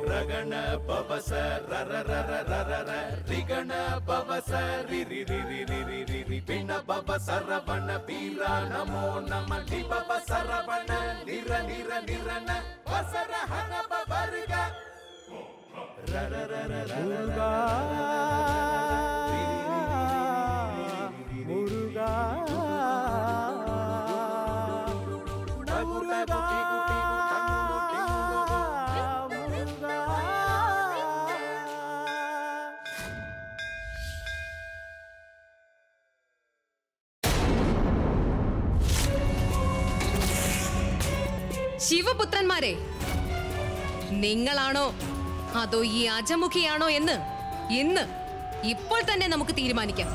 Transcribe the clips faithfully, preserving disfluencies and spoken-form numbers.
ರಗಣ ಪವಸ ರರ ರರ ರರ ರ ರಿಗಣ ಪವಸ ರಿ ರಿ ರಿ ರಿ ರಿ ರಿ ರಿ ರಿ ಪಿಣ ಪವ ಸರವಣ ವೀರ ನಮೋ ನಮ ಲಿ ಪವ ಸರವಣ ನಿರ ನಿರ ನಿರನ ವಸರ ಹನ ಪವರ್ಗ ರರ ರರ ರರ ಮುರುಗಾ ശിവപുത്രന്മാരെ, നിങ്ങളാണോ അതോ ഈ അജമുഖിയാണോ എന്ന് ഇന്ന് ഇപ്പോൾ തന്നെ നമുക്ക് തീരുമാനിക്കാം.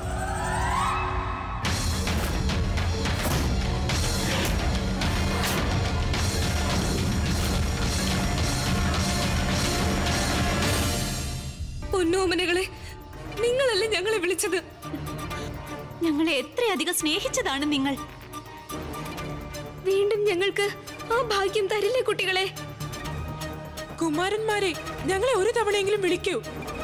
പൊന്നോമനകളെ, നിങ്ങളല്ലേ ഞങ്ങളെ വിളിച്ചത്? ഞങ്ങളെ എത്രയധികം സ്നേഹിച്ചതാണ് നിങ്ങൾ. വീണ്ടും ഞങ്ങൾക്ക് ആ ഭാഗ്യം തരില്ലേ കുട്ടികളെ? കുമാരന്മാരെ, ഞങ്ങളെ ഒരു തവണയെങ്കിലും വിളിക്കൂ.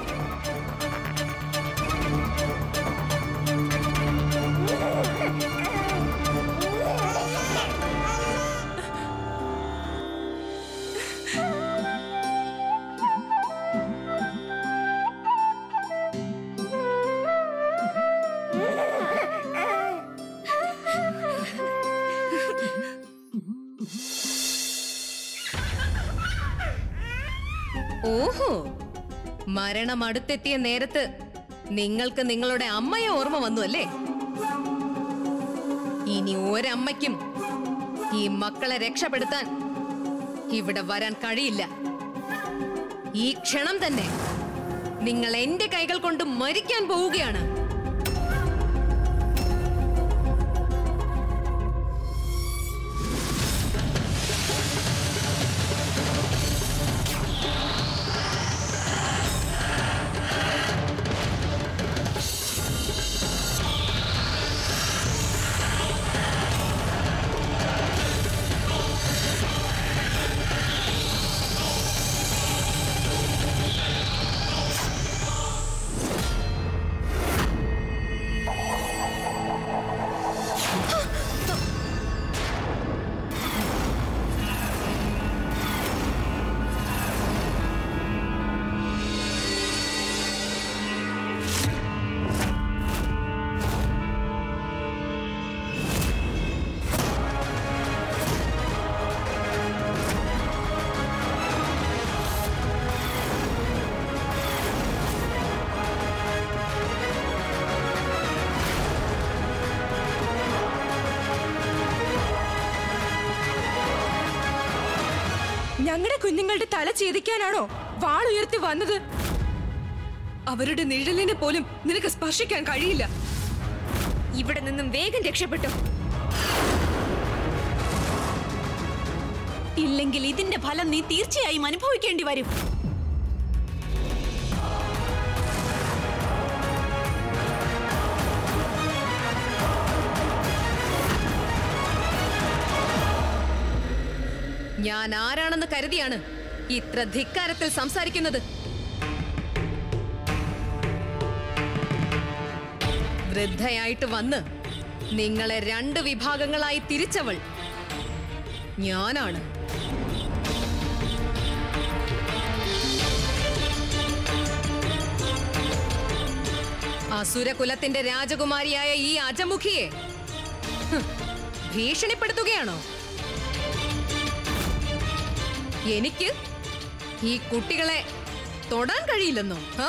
ഓഹോ, മരണം അടുത്തെത്തിയ നേരത്ത് നിങ്ങൾക്ക് നിങ്ങളുടെ അമ്മയെ ഓർമ്മ വന്നു അല്ലേ? ഇനി ഒരമ്മയ്ക്കും ഈ മക്കളെ രക്ഷപ്പെടുത്താൻ ഇവിടെ വരാൻ കഴിയില്ല. ഈ ക്ഷണം തന്നെ നിങ്ങൾ എന്റെ കൈകൾ കൊണ്ട് മരിക്കാൻ പോവുകയാണ്. ഞങ്ങളുടെ കുഞ്ഞുങ്ങളുടെ തല ഛേദിക്കാനാണോ വാളുയർത്തി വന്നത്? അവരുടെ നിഴലിനെ പോലും നിനക്ക് സ്പർശിക്കാൻ കഴിയില്ല. ഇവിടെ നിന്നും വേഗം രക്ഷപ്പെട്ടു. ഇല്ലെങ്കിൽ ഇതിന്റെ ഫലം നീ തീർച്ചയായും അനുഭവിക്കേണ്ടി വരും. ഞാൻ ആരാണെന്ന് കരുതിയാണ് ഇത്ര ധിക്കാരത്തിൽ സംസാരിക്കുന്നത്? വൃദ്ധയായിട്ട് വന്ന് നിങ്ങളെ രണ്ട് വിഭാഗങ്ങളായി തിരിച്ചവൾ ഞാനാണ്. അസുരകുലത്തിന്റെ രാജകുമാരിയായ ഈ അജമുഖിയെ ഭീഷണിപ്പെടുത്തുകയാണോ? എനിക്ക് ഈ കുട്ടികളെ തൊടാൻ കഴിയില്ലെന്നോ? ആ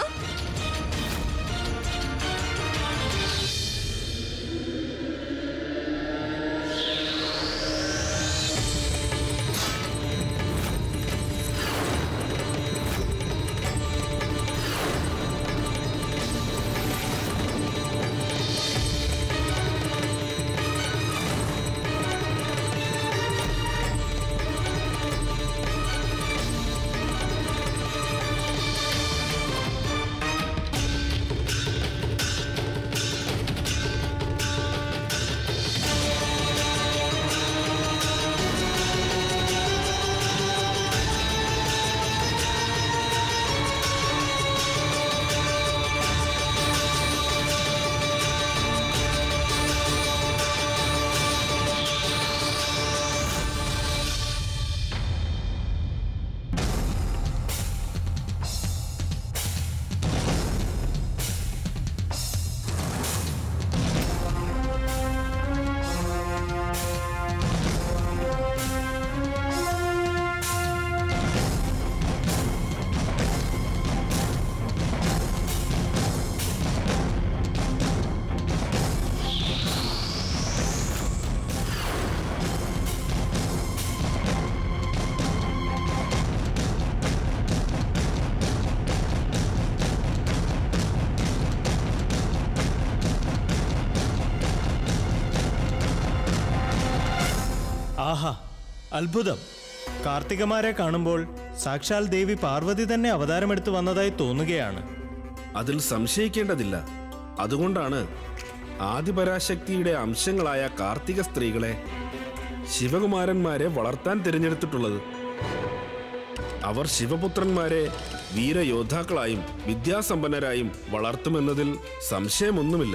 ആഹാ, അത്ഭുതം! കാർത്തികമാരെ കാണുമ്പോൾ സാക്ഷാൽ ദേവി പാർവതി തന്നെ അവതാരമെടുത്ത് വന്നതായി തോന്നുകയാണ്. അതിൽ സംശയിക്കേണ്ടതില്ല. അതുകൊണ്ടാണ് ആദിപരാശക്തിയുടെ അംശങ്ങളായ കാർത്തിക സ്ത്രീകളെ ശിവകുമാരന്മാരെ വളർത്താൻ തിരഞ്ഞെടുത്തിട്ടുള്ളത്. അവർ ശിവപുത്രന്മാരെ വീരയോദ്ധാക്കളായും വിദ്യാസമ്പന്നരായും വളർത്തുമെന്നതിൽ സംശയമൊന്നുമില്ല.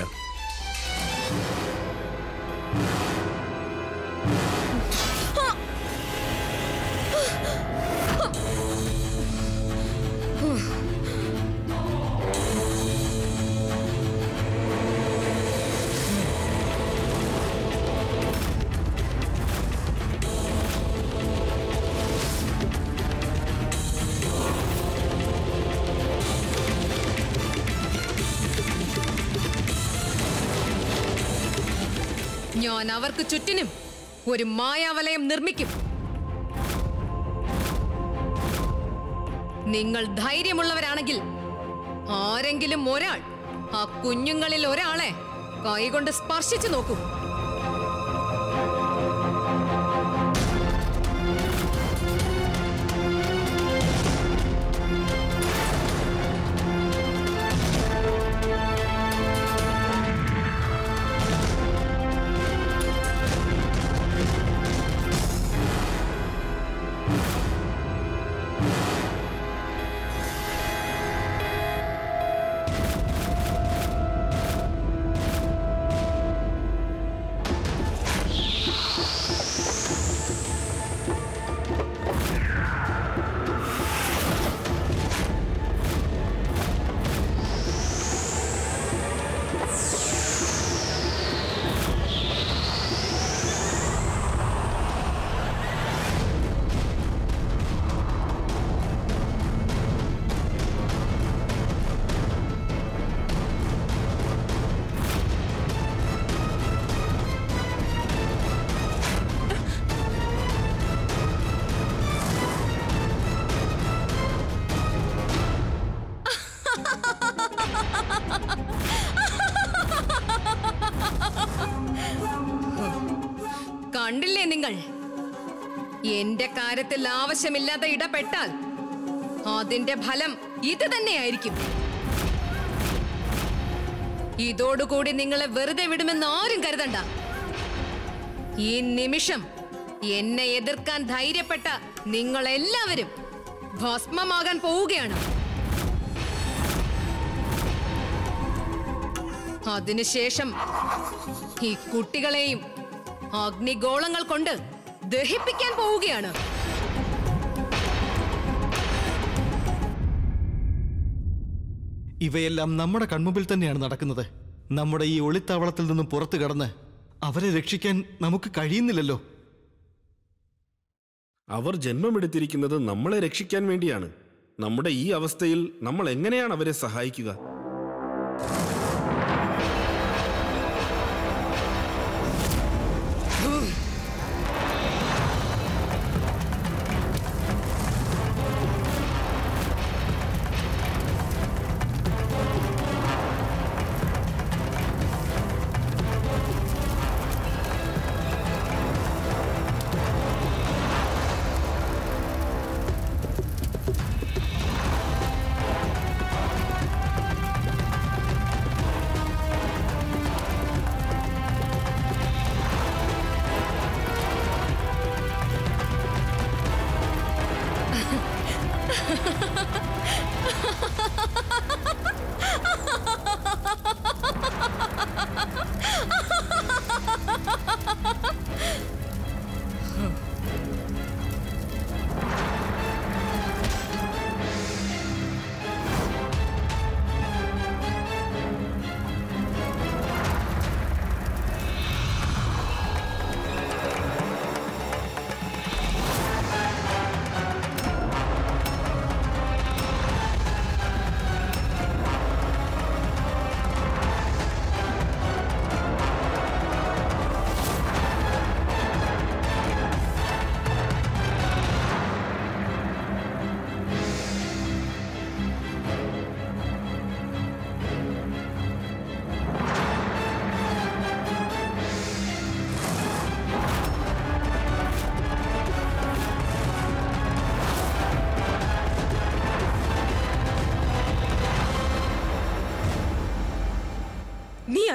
ഞാൻ അവർക്ക് ചുറ്റിനും ഒരു മായാവലയം നിർമ്മിക്കും. നിങ്ങൾ ധൈര്യമുള്ളവരാണെങ്കിൽ ആരെങ്കിലും ഒരാൾ ആ കുഞ്ഞുങ്ങളിൽ ഒരാളെ കൈകൊണ്ട് സ്പർശിച്ചു നോക്കൂ. കണ്ടില്ലേ നിങ്ങൾ? എന്റെ കാര്യത്തിൽ ആവശ്യമില്ലാതെ ഇടപെട്ടാൽ അതിന്റെ ഫലം ഇത് തന്നെയായിരിക്കും. ഇതോടുകൂടി നിങ്ങളെ വെറുതെ വിടുമെന്ന് ആരും കരുതണ്ട. ഈ നിമിഷം എന്നെ എതിർക്കാൻ ധൈര്യപ്പെട്ട നിങ്ങളെല്ലാവരും ഭസ്മമാകാൻ പോവുകയാണ്. അതിനുശേഷം ഈ കുട്ടികളെയും അഗ്നിഗോളങ്ങൾ കൊണ്ട് ദഹിപ്പിക്കാൻ പോവുകയാണ്. ഇവയെല്ലാം നമ്മുടെ കൺമുമ്പിൽ തന്നെയാണ് നടക്കുന്നത്. നമ്മുടെ ഈ ഒളിത്താവളത്തിൽ നിന്നും പുറത്തു കടന്ന് അവരെ രക്ഷിക്കാൻ നമുക്ക് കഴിയുന്നില്ലല്ലോ. അവർ ജന്മമെടുത്തിരിക്കുന്നത് നമ്മളെ രക്ഷിക്കാൻ വേണ്ടിയാണ്. നമ്മുടെ ഈ അവസ്ഥയിൽ നമ്മൾ എങ്ങനെയാണ് അവരെ സഹായിക്കുക?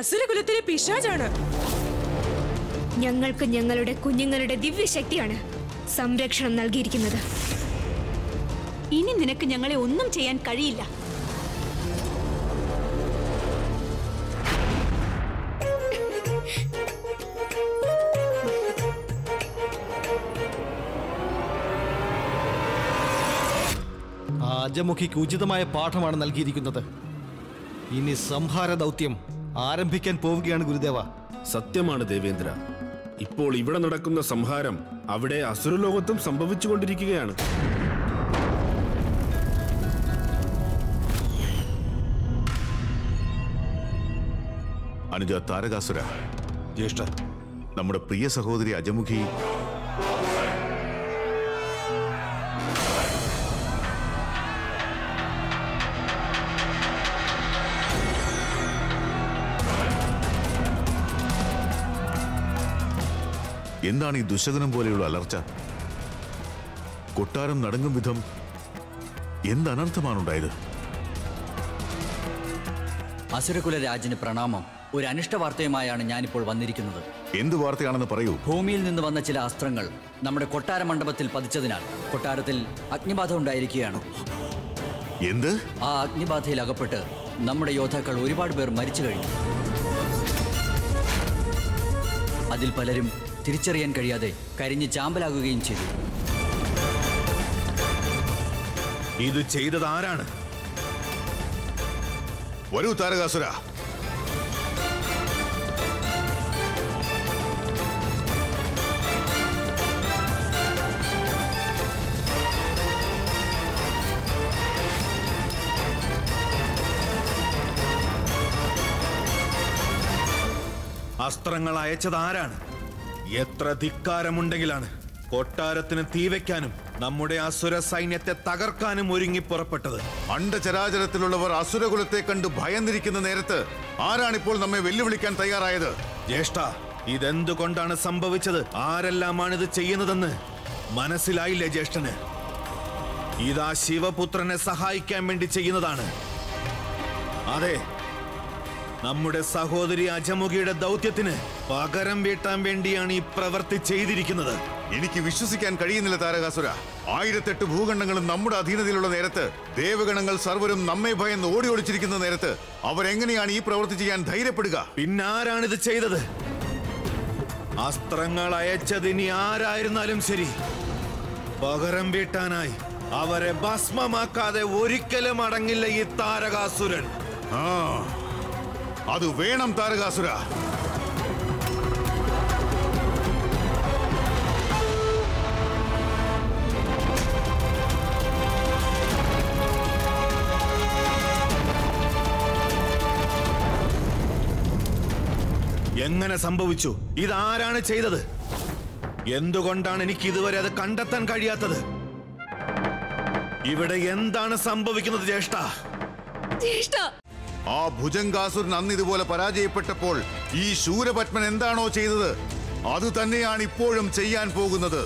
അസുരകുലത്തിലെ പിശാചാണ്. ഞങ്ങൾക്ക് ഞങ്ങളുടെ കുഞ്ഞുങ്ങളുടെ ദിവ്യശക്തിയാണ് സംരക്ഷണം നൽകിയിരിക്കുന്നത്. ഇനി നിനക്ക് ഞങ്ങളെ ഒന്നും ചെയ്യാൻ കഴിയില്ല. അജമുഖിക്ക് ഉചിതമായ പാഠമാണ് നൽകിയിരിക്കുന്നത്. ഇനി സംഹാര ദൗത്യം ആരംഭിക്കാൻ പോവുകയാണ് ഗുരുദേവ. സത്യമാണ് ദേവേന്ദ്ര. ഇപ്പോൾ ഇവിടെ നടക്കുന്ന സംഹാരം അവിടെ അസുരലോകത്തും സംഭവിച്ചുകൊണ്ടിരിക്കുകയാണ്. അനുജ താരകാസുര, ജ്യേഷ്ഠ, നമ്മുടെ പ്രിയ സഹോദരി അജമുഖി എന്താണ് ഈ ദുശകുനം പോലെയുള്ള അലർച്ച? കൊട്ടാരം നടുങ്ങും വിധം എന്ത് അനർത്ഥമാണുണ്ടായത്? അസുരകുല രാജന് പ്രണാമം. ഒരു അനിഷ്ട വാർത്തയുമായാണ് ഞാനിപ്പോൾ വന്നിരിക്കുന്നത്. എന്ത് വാർത്തയാണെന്ന് പറയൂ. ഭൂമിയിൽ നിന്ന് വന്ന ചില അസ്ത്രങ്ങൾ നമ്മുടെ കൊട്ടാര മണ്ഡപത്തിൽ പതിച്ചതിനാൽ കൊട്ടാരത്തിൽ അഗ്നിബാധ ഉണ്ടായിരിക്കുകയാണ്. എന്ത്? ആ അഗ്നിബാധയിൽ അകപ്പെട്ട് നമ്മുടെ യോദ്ധാക്കൾ ഒരുപാട് പേർ മരിച്ചു കഴിഞ്ഞു. അതിൽ പലരും തിരിച്ചറിയാൻ കഴിയാതെ കരിഞ്ഞ് ചാമ്പലാകുകയും ചെയ്തു. ഇത് ചെയ്തത് ആരാണ്? വരൂ താരകാസുര. അസ്ത്രങ്ങൾ അയച്ചത് ആരാണ്? എത്ര ധിക്കാരമുണ്ടെങ്കിലാണ് കൊട്ടാരത്തിന് തീവയ്ക്കാനും നമ്മുടെ അസുര സൈന്യത്തെ തകർക്കാനും ഒരുങ്ങി പുറപ്പെട്ടത്. അണ്ടചരാചരത്തിലുള്ളവർ അസുരകുലത്തെ കണ്ട് ഭയന്നിരിക്കുന്ന നേരത്ത് ആരാണിപ്പോൾ നമ്മെ വെല്ലുവിളിക്കാൻ തയ്യാറായത്? ജ്യേഷ്ഠ, ഇതെന്തുകൊണ്ടാണ് സംഭവിച്ചത്, ആരെല്ലാമാണ് ഇത് ചെയ്യുന്നതെന്ന് മനസ്സിലായില്ലേ ജ്യേഷ്ഠന്? ഇതാ ശിവപുത്രനെ സഹായിക്കാൻ വേണ്ടി ചെയ്യുന്നതാണ്. അതെ, നമ്മുടെ സഹോദരി അജമുഖിയുടെ ദൗത്യത്തിന് പകരം വീട്ടാൻ വേണ്ടിയാണ് ഈ പ്രവൃത്തി ചെയ്തിരിക്കുന്നത്. എനിക്ക് വിശ്വസിക്കാൻ കഴിയുന്നില്ല താരകാസുര. ആയിരത്തെട്ട് ഭൂഖണ്ഡങ്ങളും നമ്മുടെ അധീനതയിലുള്ള നേരത്ത്, ദേവഗണങ്ങൾ സർവരും നമ്മെ ഭയന്ന് ഓടി ഒളിച്ചിരിക്കുന്ന നേരത്ത് അവരെങ്ങനെയാണ് ഈ പ്രവൃത്തി ചെയ്യാൻ ധൈര്യപ്പെടുക? പിന്നാരാണിത് ചെയ്തത്? അസ്ത്രങ്ങൾ അയച്ചതിനി ആരായിരുന്നാലും ശരി, പകരം വീട്ടാനായി അവരെ ഭസ്മമാക്കാതെ ഒരിക്കലും അടങ്ങില്ല ഈ താരകാസുരൻ. ആ, അത് വേണം താരകാസുര. എങ്ങനെ സംഭവിച്ചു? ഇതാരാണ് ചെയ്തത്? എന്തുകൊണ്ടാണ് എനിക്ക് ഇതുവരെ അത് കണ്ടെത്താൻ കഴിയാത്തത്? ഇവിടെ എന്താണ് സംഭവിക്കുന്നത് ജ്യേഷ്ഠ? ജ്യേഷ്ഠ, ആ ഭുജംഗാസുരൻ അന്ന് ഇതുപോലെ പരാജയപ്പെട്ടപ്പോൾ ഈ ശൂരപത്മൻ എന്താണോ ചെയ്തത് അത് തന്നെയാണ് ഇപ്പോഴും ചെയ്യാൻ പോകുന്നത്.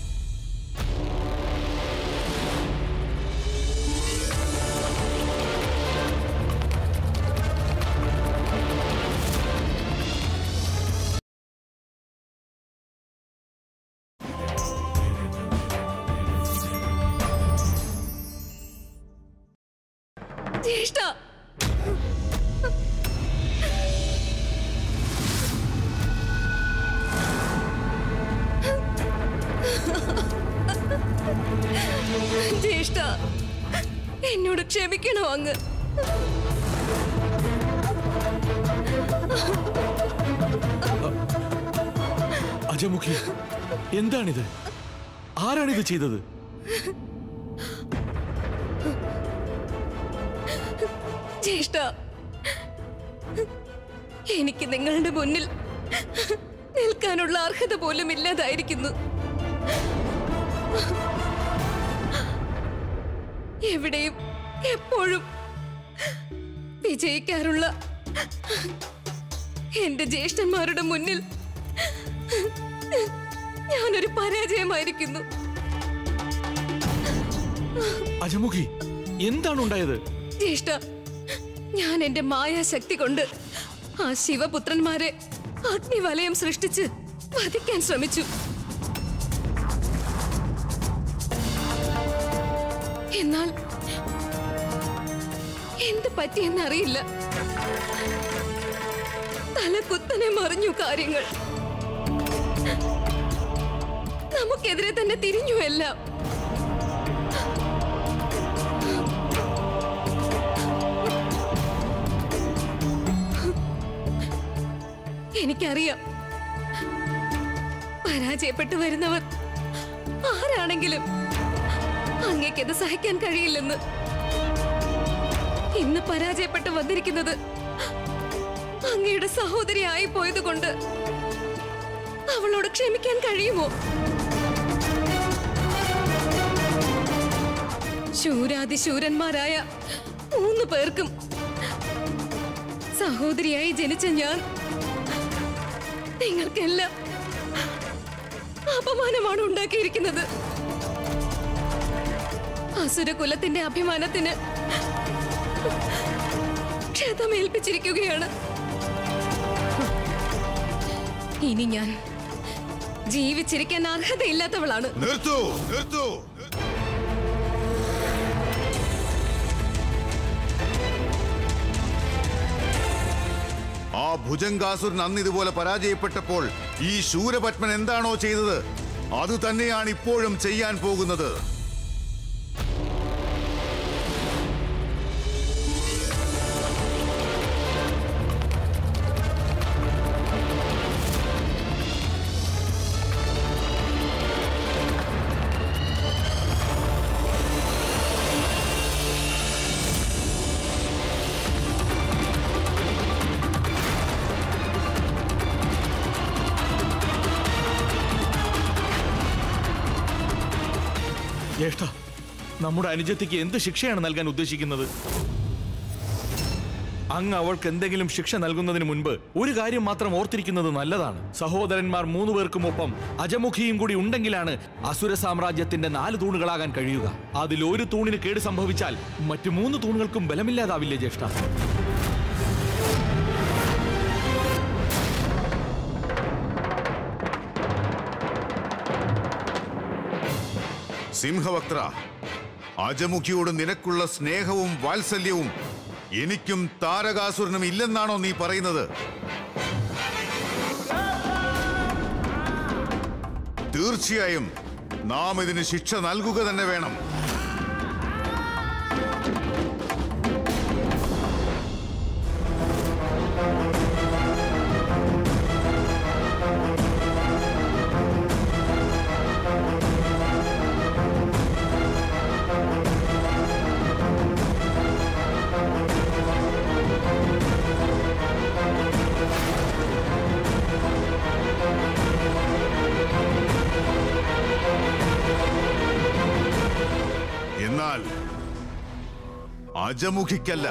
ജ്യേഷ്ഠ, ജ്യേഷ്ഠ, എന്നോട് ക്ഷമിക്കണോ അങ്ങ്? അജമുഖി, എന്താണിത്? ആരാണിത് ചെയ്തത്? ജ്യേഷ്ഠ, എനിക്ക് നിങ്ങളുടെ മുന്നിൽ നിൽക്കാനുള്ള അർഹത പോലും ഇല്ലാതായിരിക്കുന്നു. എവിടെയും എപ്പോഴും വിജയിക്കാറുള്ള എന്റെ ജ്യേഷ്ഠന്മാരുടെ മുന്നിൽ ഞാനൊരു പരാജയമായിരിക്കുന്നു. അജമുഖി, എന്താണ് ഉണ്ടായത്? ജ്യേഷ്ഠ, ഞാൻ എന്റെ മായാശക്തി കൊണ്ട് ആ ശിവപുത്രന്മാരെ അഗ്നിവലയം സൃഷ്ടിച്ച് വധിക്കാൻ ശ്രമിച്ചു. എന്നാൽ എന്ത് പറ്റിയെന്നറിയില്ല. തലകുത്തനെ മറിഞ്ഞു കാര്യങ്ങൾ. നമുക്കെതിരെ തന്നെ തിരിഞ്ഞു എല്ലാം. എനിക്കറിയാം, പരാജയപ്പെട്ടു വരുന്നവർ ആരാണെങ്കിലും അങ്ങേക്കത് സഹിക്കാൻ കഴിയില്ലെന്ന്. ഇന്ന് പരാജയപ്പെട്ടു വന്നിരിക്കുന്നത് അങ്ങയുടെ സഹോദരിയായി പോയത് കൊണ്ട് അവളോട് ക്ഷമിക്കാൻ കഴിയുമോ? ശൂരാതിശൂരന്മാരായ മൂന്ന് പേർക്കും സഹോദരിയായി ജനിച്ച ഞാൻ നിങ്ങൾക്കെല്ലാം അപമാനമാണ് ഉണ്ടാക്കിയിരിക്കുന്നത്. അസുരകുലത്തിന്റെ അഭിമാനത്തിന് ക്ഷതമേൽപ്പിച്ചിരിക്കുകയാണ്. ഇനി ഞാൻ ജീവിച്ചിരിക്കാൻ അർഹതയില്ലാത്തവളാണ്. നിർത്തൂ, നിർത്തൂ. ആ ഭുജംഗാസുരൻ അന്ന് ഇതുപോലെ പരാജയപ്പെട്ടപ്പോൾ ഈ ശൂരപത്മൻ എന്താണോ ചെയ്തത് അത് തന്നെയാണ് ഇപ്പോഴും ചെയ്യാൻ പോകുന്നത്. ജ്യേഷ്ഠ, നമ്മുടെ അനുജത്തിക്ക് എന്ത് ശിക്ഷയാണ് നൽകാൻ ഉദ്ദേശിക്കുന്നത്? അങ്ങ് അവൾക്ക് എന്തെങ്കിലും ശിക്ഷ നൽകുന്നതിന് മുൻപ് ഒരു കാര്യം മാത്രം ഓർത്തിരിക്കുന്നത് നല്ലതാണ്. സഹോദരന്മാർ മൂന്നു പേർക്കുമൊപ്പം അജമുഖിയും കൂടി ഉണ്ടെങ്കിലാണ് അസുര സാമ്രാജ്യത്തിന്റെ നാല് തൂണുകളാകാൻ കഴിയുക. അതിൽ ഒരു തൂണിന് കേട് സംഭവിച്ചാൽ മറ്റു മൂന്ന് തൂണുകൾക്കും ബലമില്ലാതാവില്ലേ ജ്യേഷ്ഠ? സിംഹവക്ത്ര, അജമുഖിയോട് നിനക്കുള്ള സ്നേഹവും വാത്സല്യവും എനിക്കും താരകാസുരനും ഇല്ലെന്നാണോ നീ പറയുന്നത്? തീർച്ചയായും നാം ഇതിന് ശിക്ഷ നൽകുക തന്നെ വേണം. എന്നാൽ അജമുഖിക്കല്ല.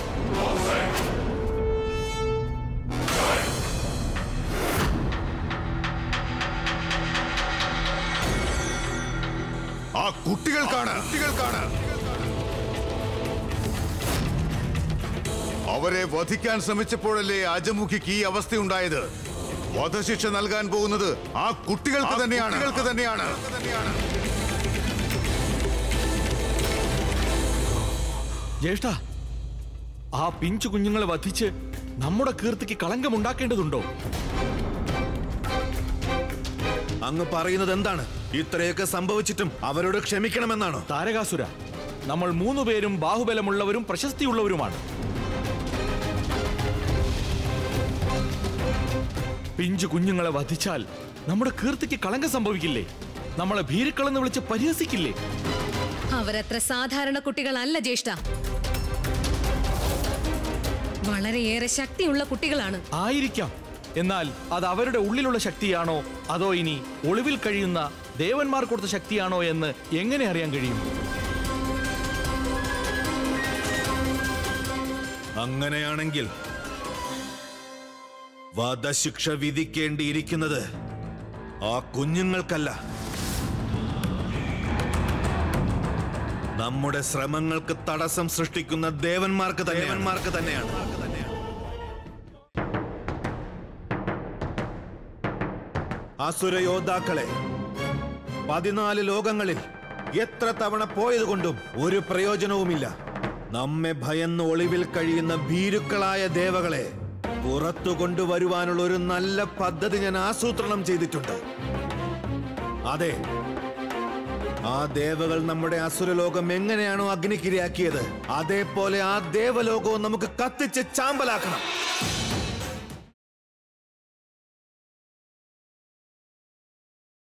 ആ കുട്ടികൾക്കാണ് കുട്ടികൾക്കാണ് അവരെ വധിക്കാൻ ശ്രമിച്ചപ്പോഴല്ലേ അജമുഖിക്ക് ഈ അവസ്ഥയുണ്ടായത്. വധശിക്ഷ നൽകാൻ പോകുന്നത് ആ കുട്ടികൾക്ക് തന്നെയാണ് കുട്ടികൾക്ക് തന്നെയാണ് ജ്യേഷ്ഠ, ആ പിഞ്ചു കുഞ്ഞുങ്ങളെ വധിച്ച് നമ്മുടെ കീർത്തിക്ക് കളങ്കമുണ്ടാക്കേണ്ടതുണ്ടോ? അങ്ങ് പറയുന്നത് എന്താണ്? ഇത്രയൊക്കെ സംഭവിച്ചിട്ടും അവരോട് ക്ഷമിക്കണമെന്നാണോ? താരകാസുര, നമ്മൾ മൂന്നു പേരും ബാഹുബലമുള്ളവരും പ്രശസ്തിയുള്ളവരുമാണ്. പിഞ്ചു കുഞ്ഞുങ്ങളെ വധിച്ചാൽ നമ്മുടെ കീർത്തിക്ക് കളങ്കം സംഭവിക്കില്ലേ? നമ്മളെ ഭീരുക്കളെന്ന് വിളിച്ച് പരിഹസിക്കില്ലേ? അവരത്ര സാധാരണ കുട്ടികളല്ല ജ്യേഷ്ഠ. വളരെയേറെ ശക്തിയുള്ള കുട്ടികളാണ്. ആയിരിക്കാം. എന്നാൽ അത് അവരുടെ ഉള്ളിലുള്ള ശക്തിയാണോ അതോ ഇനി ഒളിവിൽ കഴിയുന്ന ദേവന്മാർ കൊടുത്ത ശക്തിയാണോ എന്ന് എങ്ങനെ അറിയാൻ കഴിയും? അങ്ങനെയാണെങ്കിൽ വധശിക്ഷ വിധിക്കേണ്ടിയിരിക്കുന്നത് ആ കുഞ്ഞുങ്ങൾക്കല്ല, നമ്മുടെ ശ്രമങ്ങൾക്ക് തടസ്സം സൃഷ്ടിക്കുന്ന ദേവന്മാർക്ക് ദേവന്മാർക്ക് തന്നെയാണ്. അസുരയോദ്ധാക്കളെ പതിനാല് ലോകങ്ങളിൽ എത്ര തവണ പോയതുകൊണ്ടും ഒരു പ്രയോജനവുമില്ല. നമ്മെ ഭയന്ന് ഒളിവിൽ കഴിയുന്ന ഭീരുക്കളായ ദേവകളെ പുറത്തു കൊണ്ടുവരുവാനുള്ള ഒരു നല്ല പദ്ധതി ഞാൻ ആസൂത്രണം ചെയ്തിട്ടുണ്ട്. അതെ, ആ ദേവകൾ നമ്മുടെ അസുരലോകം എങ്ങനെയാണോ അഗ്നിക്കിരയാക്കിയത്, അതേപോലെ ആ ദേവലോകവും നമുക്ക് കത്തിച്ച് ചാമ്പലാക്കണം.